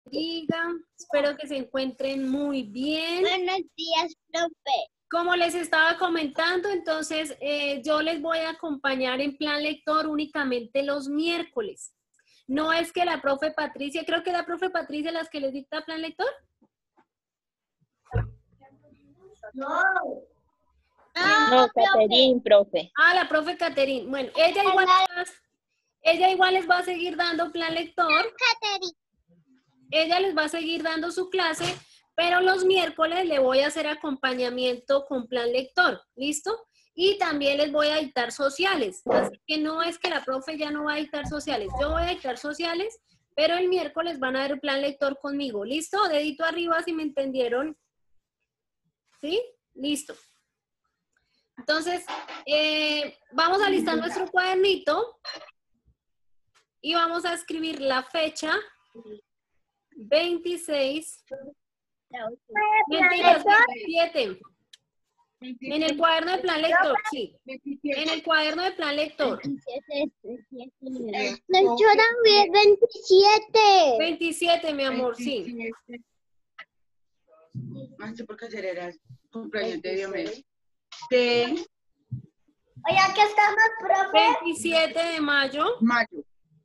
bendiga. Espero que se encuentren muy bien. Buenos días, profe. Como les estaba comentando, entonces yo les voy a acompañar en plan lector únicamente los miércoles. No es que la profe Patricia, creo que la profe Patricia las que les dicta plan lector. No, Caterín, profe. Ah, la profe Caterín. Bueno, ella igual les va a seguir dando plan lector. Caterín. Ella les va a seguir dando su clase, pero los miércoles le voy a hacer acompañamiento con plan lector, ¿listo? Y también les voy a dictar sociales, así que no es que la profe ya no va a dictar sociales, yo voy a dictar sociales, pero el miércoles van a ver plan lector conmigo, ¿listo? Dedito arriba si me entendieron, ¿sí? Listo. Entonces, vamos a listar nuestro cuadernito y vamos a escribir la fecha 26, mentiras, 27. En el cuaderno de plan lector, sí. En el cuaderno de plan lector. 27. 27, mi amor, sí. Maestro, porque ayer era el cumpleaños de Diomedes. Oye, aquí estamos, profe. 27 de mayo. Mayo.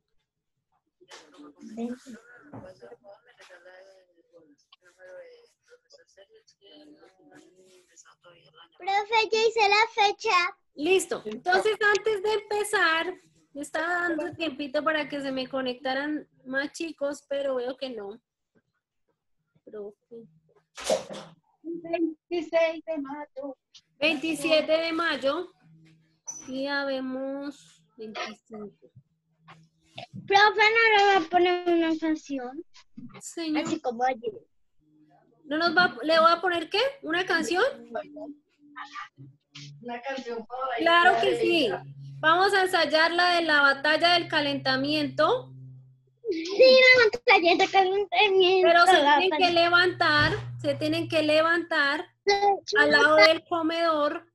Profe, ya hice la fecha. Listo. Entonces, antes de empezar, me estaba dando tiempito para que se me conectaran más chicos, pero veo que no. Profe. 26 de mayo. 27 de mayo. Y ya vemos 25. Profe, no le va a poner una canción. Señor. Así como ayer. ¿No nos va, le voy a poner qué? ¿Una canción? Una canción. Claro que sí. Vamos a ensayar la de la batalla del calentamiento. Sí, la batalla de calentamiento. Pero se tienen que levantar al lado del comedor.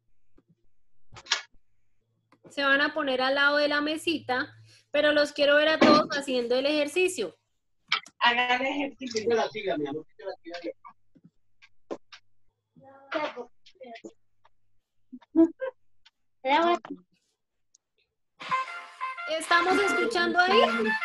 Se van a poner al lado de la mesita, pero los quiero ver a todos haciendo el ejercicio. Hagan ejercicio. Yo la siga, mi amor. Yo la siga. ¿Estamos escuchando ahí?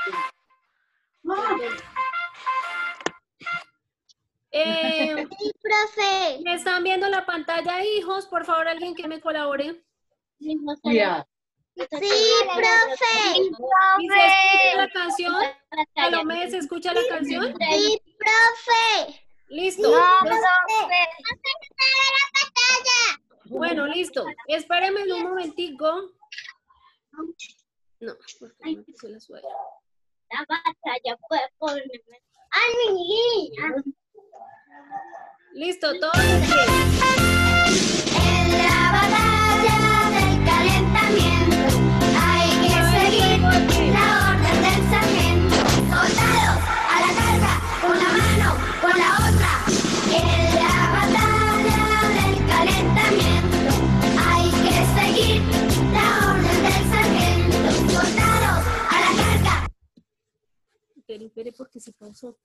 Sí, profe. ¿Me están viendo la pantalla, hijos? Por favor, alguien que me colabore. Ya. Sí, profe. ¿Y se escucha la canción? ¿Salomé, se escucha la canción? Sí, profe. Listo. Bueno, listo. Espérenme un momentico. No, porque no me puse la suela. La batalla fue por... ¡Ay, mi niña! Listo, todos bien. En la batalla del calentamiento hay que seguir la orden del sargento. Soldados, a la carga, con la mano, con la otra. En la batalla del calentamiento hay que seguir la orden del sargento. Soldados, a la carga. Espere, porque se pausó.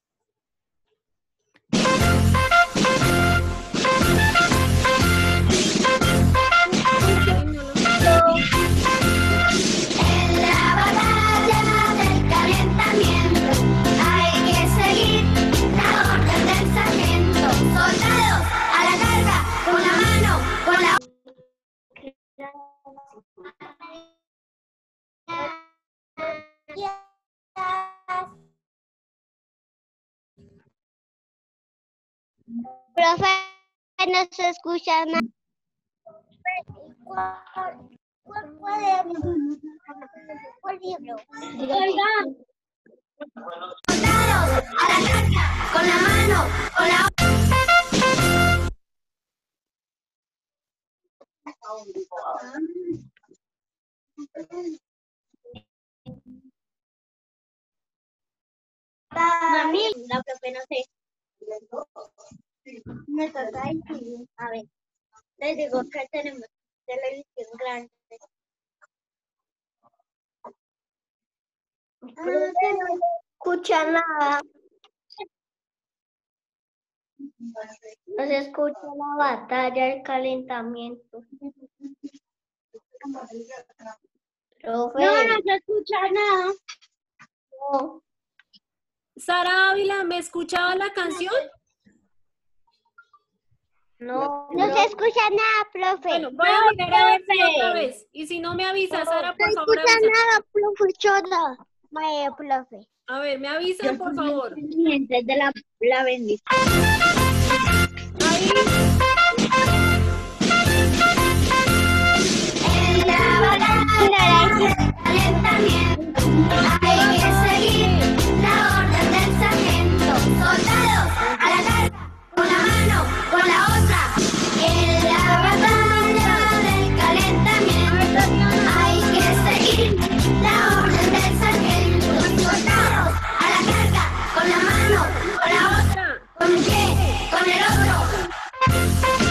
En la batalla del calentamiento hay que seguir la orden del sargento. Soldados, a la carga, con la mano, con la Profe, no se escucha nada. ¿Cuál cuaderno? ¿Cuál libro? Soldados, a la carga, con la mano, con la Mami, la profe no sé. Me toca decir, a ver, les digo que tenemos televisión grande. Profe, no escucha nada. No se escucha la batalla, el calentamiento. Profe. No, no se escucha nada. No. Sara Ávila, ¿me escuchaba la canción? No se escucha nada, profe. Bueno, voy a mirar a ver si otra vez. Y si no me avisa, Sara, por favor, avisa. nada, profesora. Vaya, profe. A ver, me avisan, por favor. Pendientes de la bendición. Ahí. En la batalla del calentamiento hay que seguir la orden del sargento. Soldados, a la carga, con la mano, con la otra. En la batalla del calentamiento hay que seguir la orden del sargento. Soldados, a la carga, con la mano, con la otra. Con un pie, con el otro.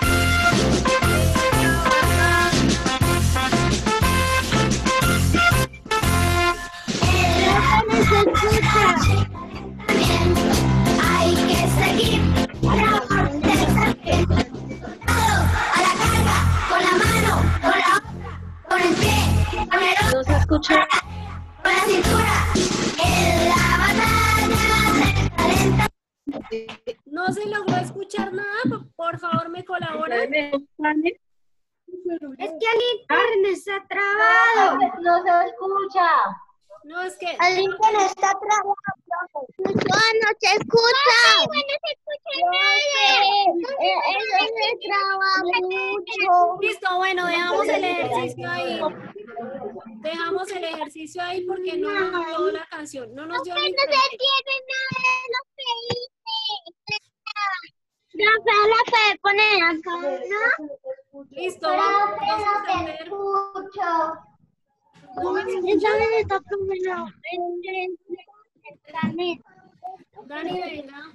Hay que seguir la orden del sargento. A la carga, con la mano, con la otra, con el pie, con el otro. No se escucha. Con la cintura. En la batalla del calentamiento. No se logró escuchar nada. Por favor, me colaboran. Es que el internet está trabado. No se escucha. No, es que... El internet está trabado. No se escucha. No se escucha nada. Eso se traba mucho. Listo, bueno, dejamos el ejercicio ahí. Dejamos el ejercicio ahí porque no nos dio la canción. No nos dio el internet. entiende nada de lo que dice. Rafael la puede poner acá, ¿no? Listo, vamos a hacer... Dani, venga.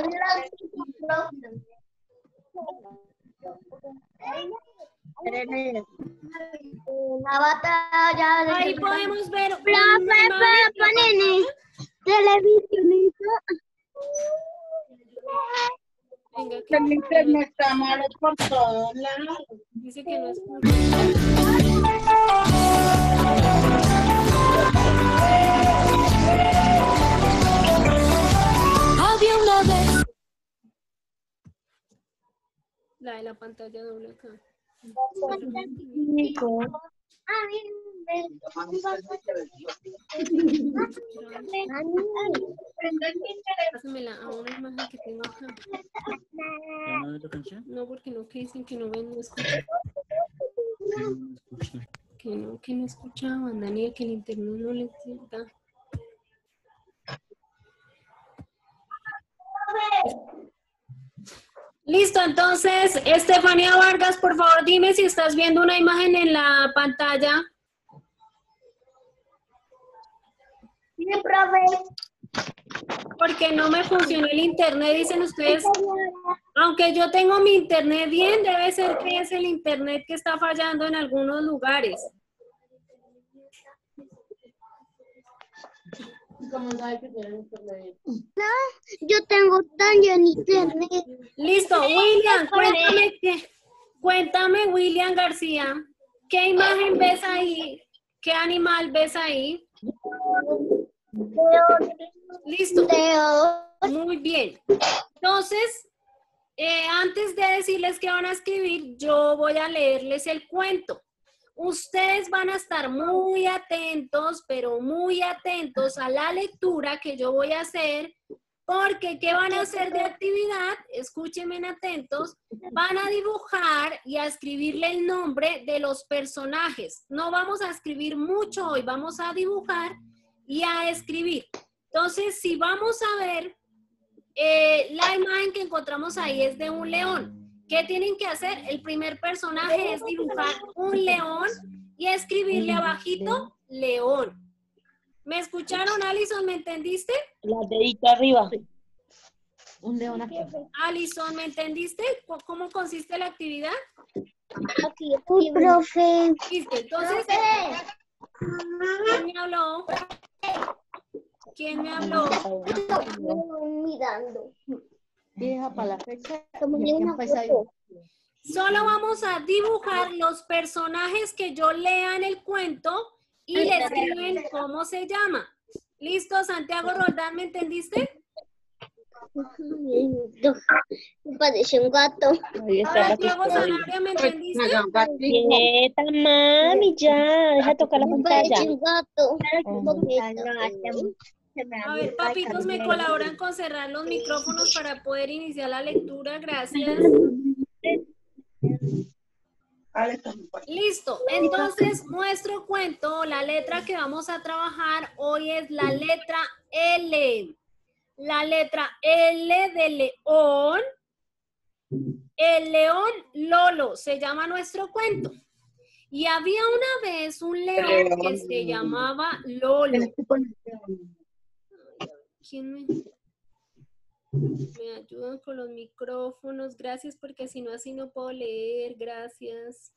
La batalla de Ahí podemos ver... Profe, ¿puedo poner televisión? Venga, El internet está malo por todos lados. dice que no escucha. Había una vez. La de la pantalla doble acá. Pásamela a una imagen que tengo acá. No, porque no, que dicen que no ven, no escuchan. Que no escuchaban, Daniel, que el internet no les da. Listo, entonces, Estefanía Vargas, por favor, dime si estás viendo una imagen en la pantalla. Sí, profe. Porque no me funcionó el internet, dicen ustedes. Aunque yo tengo mi internet bien, debe ser que es el internet que está fallando en algunos lugares. Yo tengo también internet. Listo, William, cuéntame, William García, ¿qué imagen ves ahí? ¿Qué animal ves ahí? Listo. Muy bien. Entonces, antes de decirles que van a escribir, yo voy a leerles el cuento. Ustedes van a estar muy atentos, pero muy atentos a la lectura que yo voy a hacer, porque ¿qué van a hacer de actividad? Escúchenme atentos. Van a dibujar y a escribirle el nombre de los personajes. No vamos a escribir mucho hoy, vamos a dibujar y a escribir. Entonces, si vamos a ver, la imagen que encontramos ahí es de un león. ¿Qué tienen que hacer? El primer personaje es dibujar un león y escribirle abajito, león. ¿Me escucharon, Alison? ¿Me entendiste? La dedito arriba. Un león aquí. Alison, ¿me entendiste? ¿Cómo consiste la actividad? Aquí, profe. Listo, entonces, ¿quién me habló? ¿Quién me habló? Mirando. Deja para la fecha. Como Y ni aquí una empieza a foto. Solo vamos a dibujar los personajes que yo lea en el cuento y le escriben cómo se llama. ¿Listo, Santiago Roldán? ¿Me entendiste? Me parece un gato. Ahí está Santiago Batista. Sanabria, ¿me entendiste? Quieta, mami, ya. Deja de tocar la Me pantalla. parece un gato. A ver, papitos, me colaboran con cerrar los micrófonos para poder iniciar la lectura. Gracias. Listo. Entonces, nuestro cuento, la letra que vamos a trabajar hoy es la letra L. La letra L de león. El león Lolo se llama nuestro cuento. Y había una vez un león que se llamaba Lolo. ¿Quién me ayudan con los micrófonos? Gracias, porque si no, así no puedo leer. Gracias.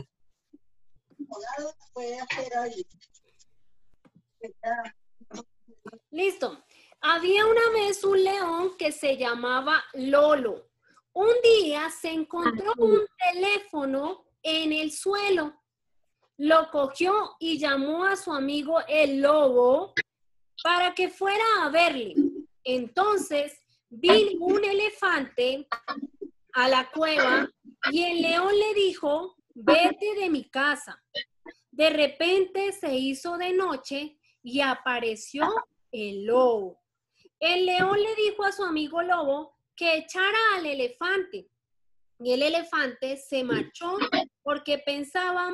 Listo. Había una vez un león que se llamaba Lolo. Un día se encontró un teléfono en el suelo. Lo cogió y llamó a su amigo el lobo para que fuera a verle. Entonces vino un elefante a la cueva y el león le dijo: vete de mi casa. De repente se hizo de noche y apareció el lobo. El león le dijo a su amigo lobo que echara al elefante y el elefante se marchó porque pesaba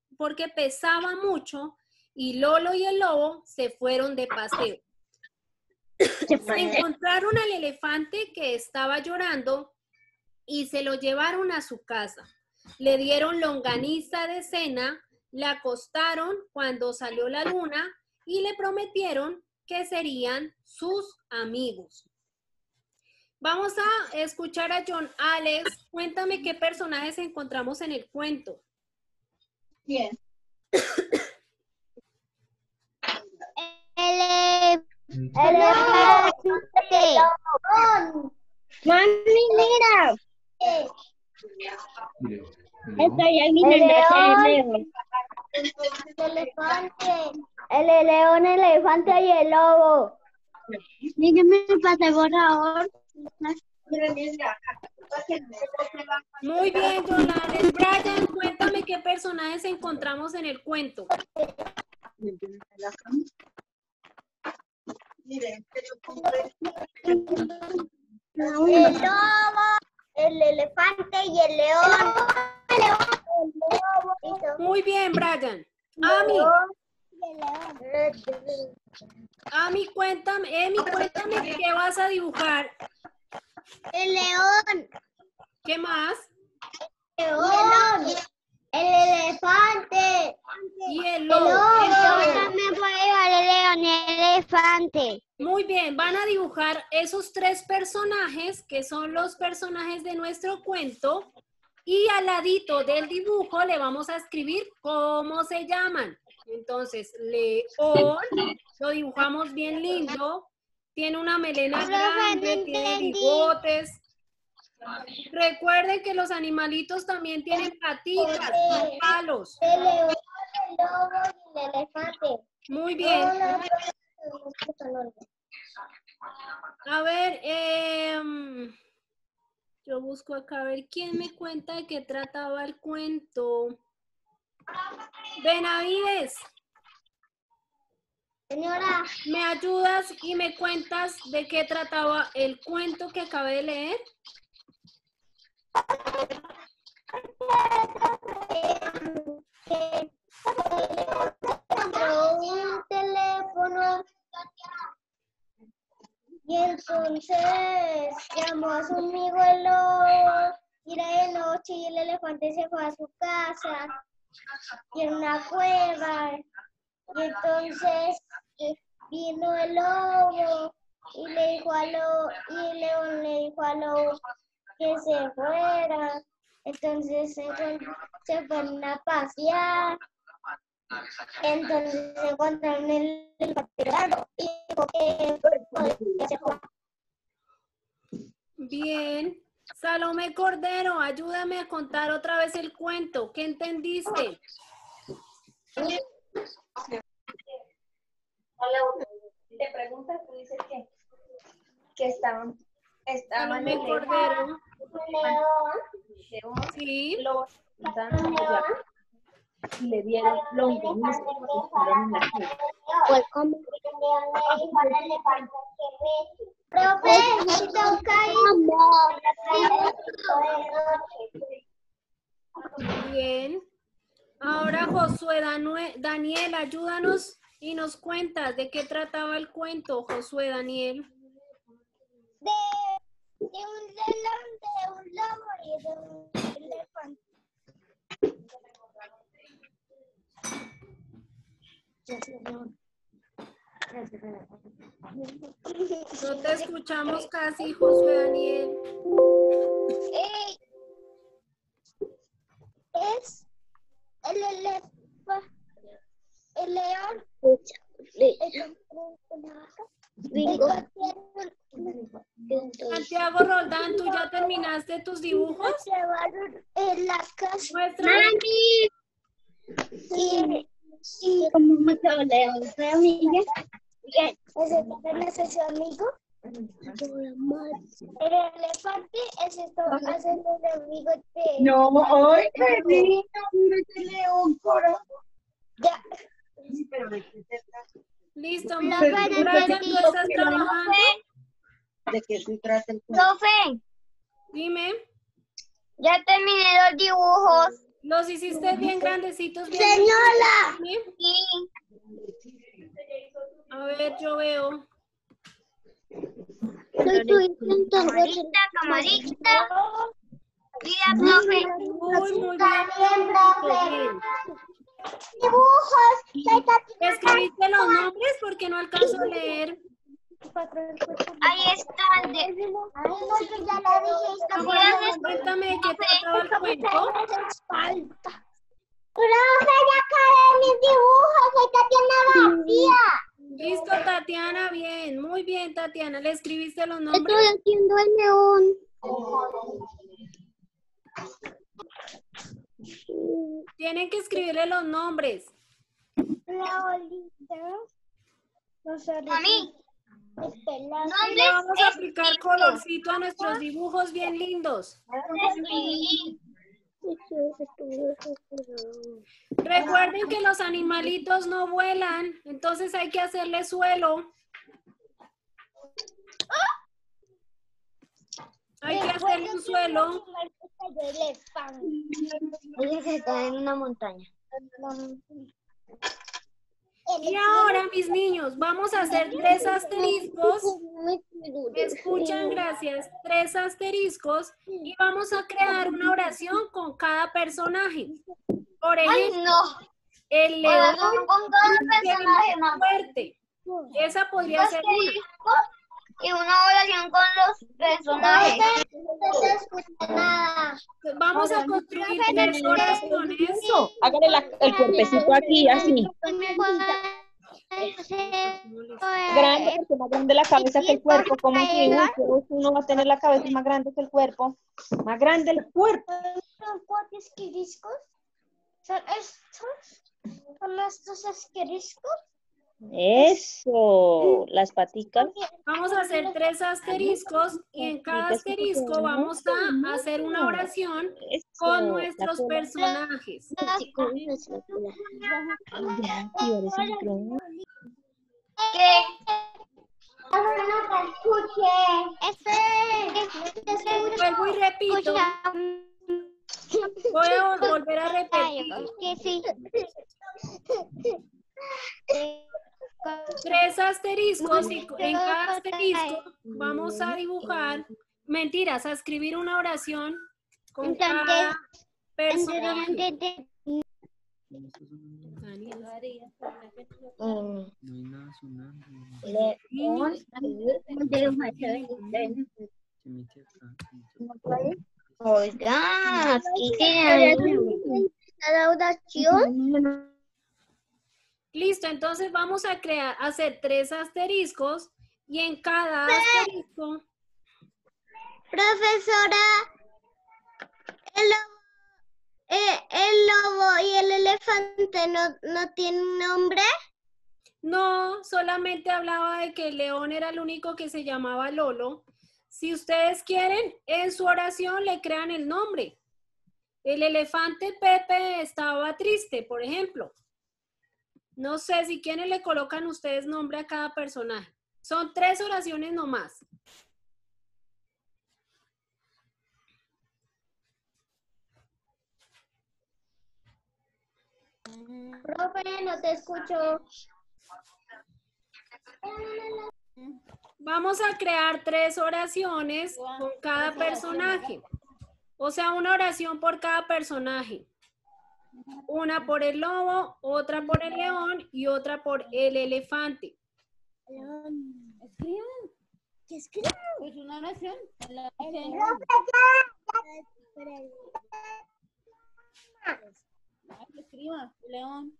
mucho y Lolo y el lobo se fueron de paseo. Se encontraron al elefante que estaba llorando y se lo llevaron a su casa. Le dieron longaniza de cena, le acostaron cuando salió la luna y le prometieron que serían sus amigos. Vamos a escuchar a John Alex. Cuéntame qué personajes encontramos en el cuento. Bien. Elefante. Mami, mira. Estoy aquí en el elefante. El león, el elefante y el lobo. Dígame el pase borrador. Muy bien, John Alex. Brian, cuéntame qué personajes encontramos en el cuento. El lobo, el elefante y el león. Muy bien, Brian. Ami, cuéntame qué vas a dibujar. El león. ¿Qué más? El elefante. Y el El lobo. lobo también puede llevar el león y el elefante. Muy bien, van a dibujar esos tres personajes que son los personajes de nuestro cuento y al ladito del dibujo le vamos a escribir cómo se llaman. Entonces, león, lo dibujamos bien lindo, tiene una melena grande, tiene bigotes. Recuerden que los animalitos también tienen patitas, no palos. El león, el lobo y el elefante. Muy bien. A ver, yo busco acá a ver quién me cuenta de qué trataba el cuento. Benavides, Señora, ¿me ayudas y me cuentas de qué trataba el cuento que acabé de leer? compró un teléfono y entonces llamó a su amigo el lobo y era de noche y el elefante se fue a su casa y en una cueva y entonces vino el lobo y le dijo al lobo y el león le dijo al lobo que se fuera. Entonces se fueron a pasear. Entonces se encontraron el elefante y dijo que se fue. bien. Salomé Cordero, ayúdame a contar otra vez el cuento. ¿Qué entendiste? Te preguntas, tú dices que estaban Salomé Cordero. Sí. Y le dieron longaniza. Pues como profe, toca Bien. Ahora Josué Daniel, ayúdanos y nos cuentas de qué trataba el cuento, Josué Daniel. de un león, de un lobo y de un elefante. No te escuchamos casi, Josué Daniel. Es el elefante, el león, Santiago Roldán, ¿tú ya terminaste tus dibujos? llevaron en la casa. Muestra. Y como me quedo león, amiga. ¿Ese también es su amigo? El elefante es esto, haciendo el amigo de... No, ay, qué lindo, mira este león, corazón. Ya. Sí, pero ¿de qué se trata? Listo, Profe, Brian, ¿tú estás trabajando? ¿De qué se trata el cuento? Profe, Dime. ya terminé los dibujos. ¿Los hiciste bien grandecitos? Bien Señora. ¿Sí? Sí. A ver, yo veo. Camarita, camarita. Mira, profe. Muy bien. Bien. Dibujos. ¿Escribiste los nombres? Porque no alcanzo a leer. Ahí están. Ahora cuéntame de qué trataba el cuento. Profe, ya acabé mis dibujos. Soy Tatiana García. Listo, Tatiana, bien. Muy bien, Tatiana. ¿Le escribiste los nombres? Estoy haciendo el león. Tienen que escribirle los nombres. La bolita. Mami. Le vamos a aplicar colorcito a nuestros dibujos bien lindos. Recuerden que los animalitos no vuelan, entonces hay que hacerle suelo. Hay que hacerle un suelo. Ella se está en una montaña. Y ahora, mis niños, vamos a hacer 3 asteriscos. ¿Me escuchan? Gracias. 3 asteriscos y vamos a crear una oración con cada personaje. Por ejemplo, el león tiene un fuerte. Esa podría ser una. Y una oración con los personajes. Vamos a construir 3 oraciones. Hágale el cuerpecito aquí, así. Grande, porque más grande la cabeza que el cuerpo. ¿Cómo se dibuja? Uno va a tener la cabeza más grande que el cuerpo. Más grande el cuerpo. ¿Son 4 esqueriscos? ¿Son estos? ¿Son estos esqueriscos? Eso, las paticas. Vamos a hacer 3 asteriscos y en cada asterisco vamos a hacer una oración con nuestros personajes. ¿Qué? Vuelvo y repito. Voy a volver a repetir. Que sí. 3 asteriscos y en cada asterisco vamos a dibujar, mentiras, a escribir una oración con cada personaje. Oiga, aquí tiene la oración. Listo, entonces vamos a hacer 3 asteriscos y en cada asterisco. Profesora, el lobo y el elefante no tienen nombre. No, solamente hablaba de que el león era el único que se llamaba Lolo. Si ustedes quieren, en su oración le crean el nombre. El elefante Pepe estaba triste, por ejemplo. No sé, si quieren le colocan ustedes nombre a cada personaje. Son 3 oraciones nomás. Profe, no te escucho. Vamos a crear 3 oraciones con cada personaje. O sea, una oración por cada personaje. Una por el lobo, otra por el león y otra por el elefante. Escriban. ¿Qué escriban? Pues una oración. Escriba, león.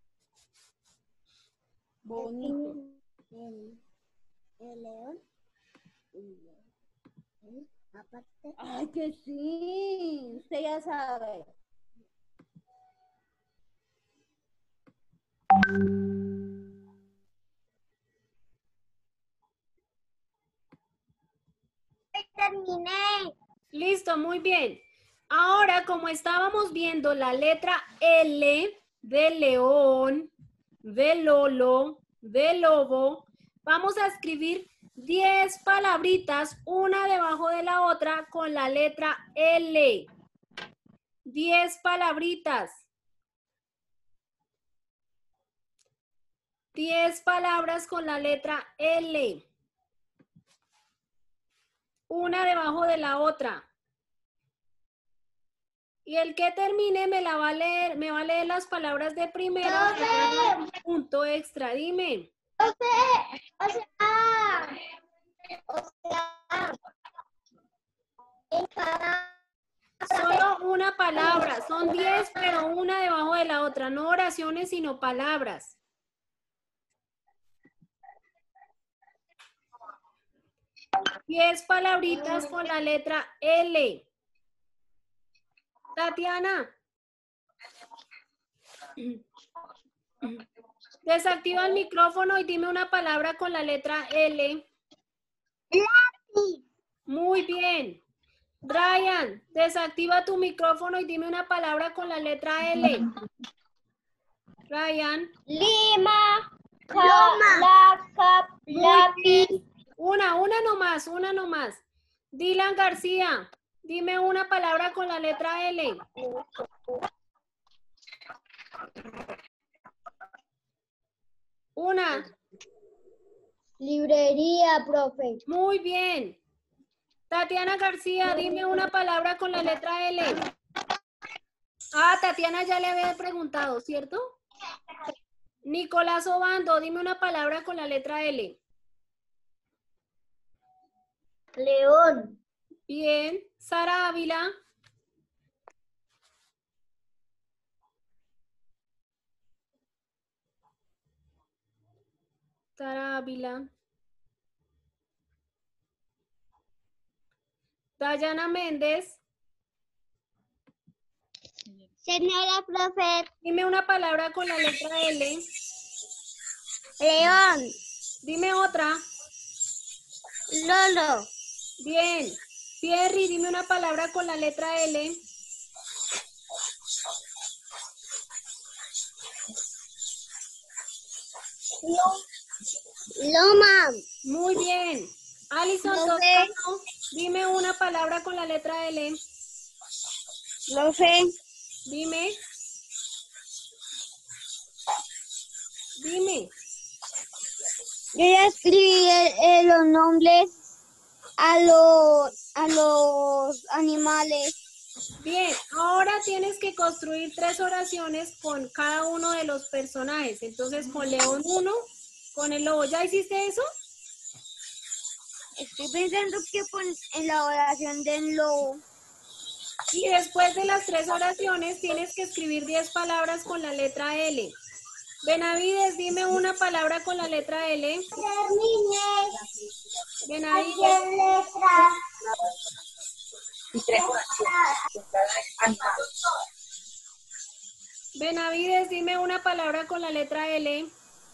Bonito. El león. Aparte. Ay, que sí. Usted ya sabe. Terminé. Listo, muy bien. Ahora, como estábamos viendo la letra L de león, de lolo, de lobo, vamos a escribir 10 palabritas, una debajo de la otra, con la letra L. 10 palabritas. 10 palabras con la letra L. Una debajo de la otra. Y el que termine me va a leer las palabras de primero. Punto extra, dime. Solo una palabra, son 10, pero una debajo de la otra, no oraciones, sino palabras. Diez palabritas con la letra L. Tatiana. Desactiva el micrófono y dime una palabra con la letra L. Lápiz. Muy bien. Ryan, desactiva tu micrófono y dime una palabra con la letra L. Ryan. Lima. Lápiz. Una nomás. Dylan García, dime una palabra con la letra L. Una. Librería, profe. Muy bien. Tatiana García, dime una palabra con la letra L. Ah, Tatiana ya le había preguntado, ¿cierto? Nicolás Obando, dime una palabra con la letra L. León. Bien. Sara Ávila. Sara Ávila. Dayana Méndez. Señora profe. Dime una palabra con la letra L. León. Dime otra. Lolo. Bien. Pierri, dime una palabra con la letra L. Loma. Muy bien. Alison Toscano, dime una palabra con la letra L. Lo sé. Dime. Dime. Yo ya escribí los nombres a los animales. Bien, ahora tienes que construir 3 oraciones con cada uno de los personajes. Entonces, con León 1, con el lobo. ¿Ya hiciste eso? Estoy pensando que en la oración del lobo. Y después de las 3 oraciones, tienes que escribir 10 palabras con la letra L. Benavides, dime una palabra con la letra L. Terminé. Benavides. Benavides, dime una palabra con la letra L.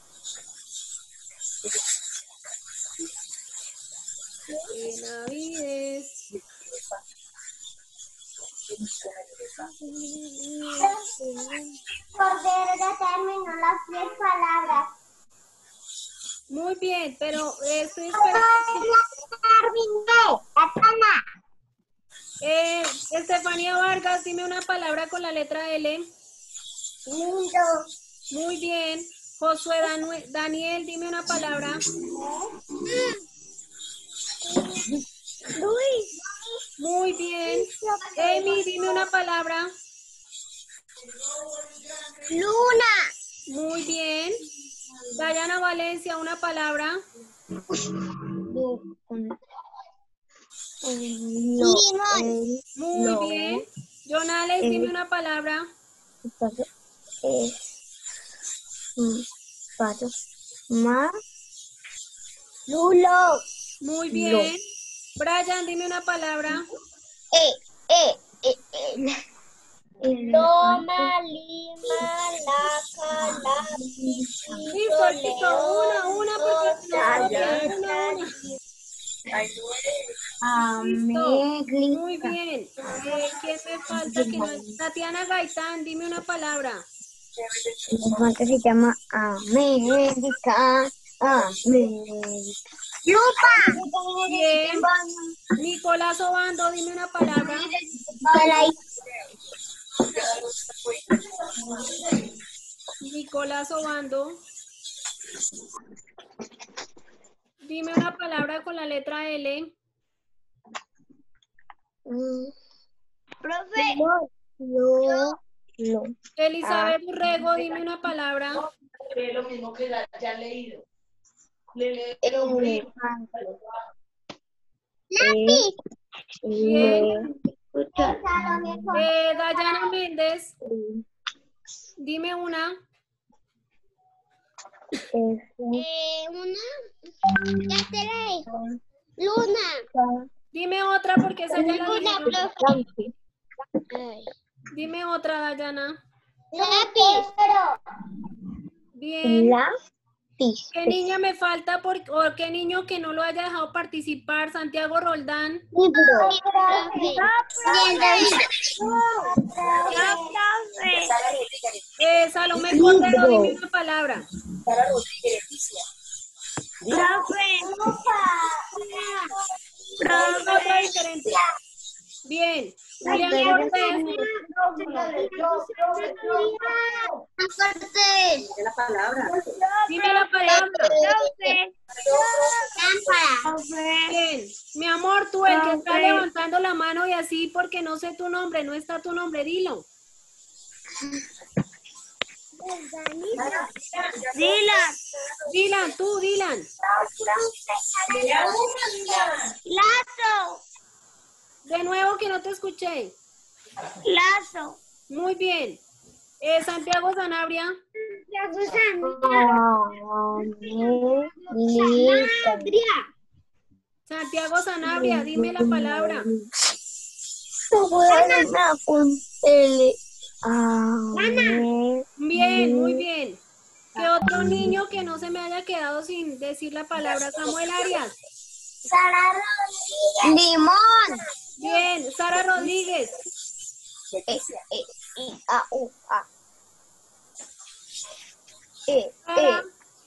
Benavides. Cordero ya terminó las 10 palabras. Muy bien, pero estoy esperando. Estefanía Vargas, dime una palabra con la letra L. Lindo. Muy bien. Josué Daniel, dime una palabra. Luis. Muy bien. Emi, dime una palabra. Luna. Muy bien. Dayana Valencia, una palabra. Limón. Muy bien. Jonales, dime una palabra. Lulo. Muy bien. Brian, dime una palabra. Loma, lima, laca, lápiz, Listo, listo. Una, porque una. Muy bien. ¿Quién me falta? Que no es? Tatiana Gaitán, dime una palabra. Se llama América. Lupa. Bien. Nicolás Obando, dime una palabra. Nicolás Obando. Dime una palabra con la letra L. Profe. Elizabeth Urrego, dime una palabra. Es lo mismo que ya he leído. Lápiz. Bien. Dayana Méndez, dime una. Ya te la dijo. Luna. Dime otra porque esa ya la Luna, dijeron. profe. Dime otra, Dayana. Lápiz. Bien. ¿Qué niña me falta o qué niño que no lo haya dejado participar? Santiago Roldán. Salomé Cordero, dime una palabra. Otra diferente. Bien. Julián Cortés, dime la palabra. Bien. Mi amor, tú el que está levantando la mano y así porque no sé tu nombre, no está tu nombre, dilo. Dylan, tú, Dylan. Lazo. De nuevo que no te escuché. Lazo. Muy bien. Santiago Sanabria. Santiago Sanabria, dime la palabra. Bien, muy bien. ¿Qué otro niño que no se me haya quedado sin decir la palabra? Samuel Arias. Limón. Bien, Sara Rodríguez. Sara.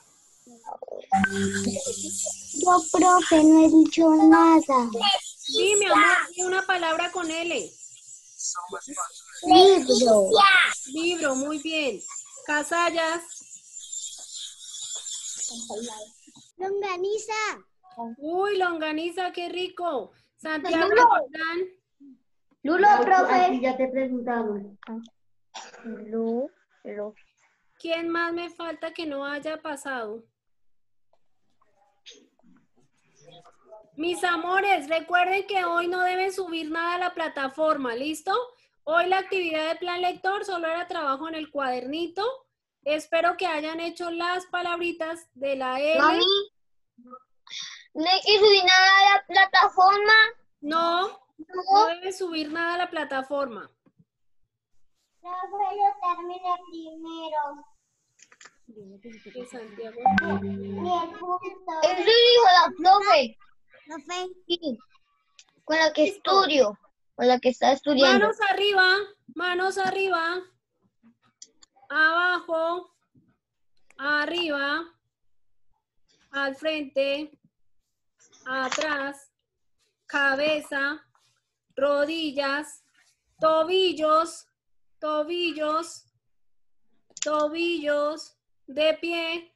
Yo, profe, no he dicho nada. Dime, amor, di una palabra con L. Libro. Libro, muy bien. Casallas. Longaniza. Uy, longaniza, qué rico. Santiago Jordán. Lulo, profe. Ya te preguntamos. ¿Quién más me falta que no haya pasado? Mis amores, recuerden que hoy no deben subir nada a la plataforma, ¿listo? Hoy la actividad de plan lector solo era trabajo en el cuadernito. Espero que hayan hecho las palabritas de la L. Mami, ¿no hay que subir nada a la plataforma? No, No debes subir nada a la plataforma. Profe, yo terminé primero. Que Santiago. Ni el punto. Eso dijo la profe. Profe. Sí. Con la que estudio. Con la que está estudiando. Manos arriba, abajo, arriba, al frente, atrás, cabeza, rodillas, tobillos, tobillos, tobillos, de pie,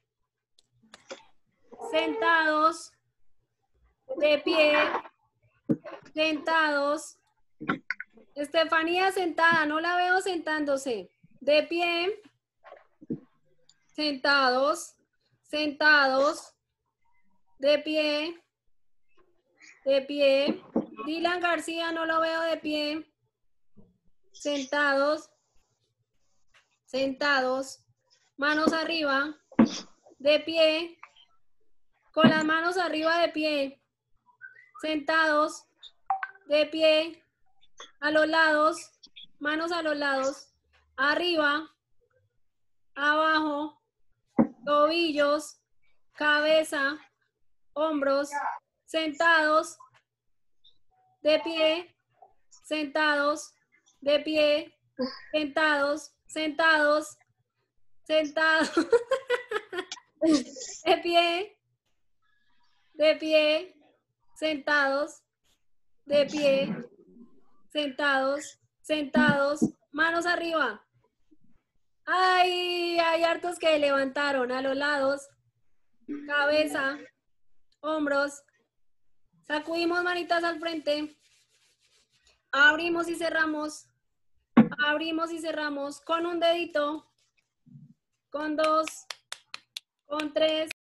sentados, de pie, sentados. Estefanía sentada, no la veo sentándose. De pie, sentados, sentados, de pie, de pie. Dylan García, no lo veo de pie. Sentados, sentados, manos arriba, de pie, con las manos arriba de pie, sentados, de pie, a los lados, manos a los lados, arriba, abajo, tobillos, cabeza, hombros, sentados, de pie, sentados, de pie, sentados, sentados, sentados, de pie, sentados, de pie, sentados, sentados, manos arriba. Ay, hay hartos que levantaron a los lados, cabeza, hombros, sacudimos manitas al frente, abrimos y cerramos con un dedito, con dos, con tres,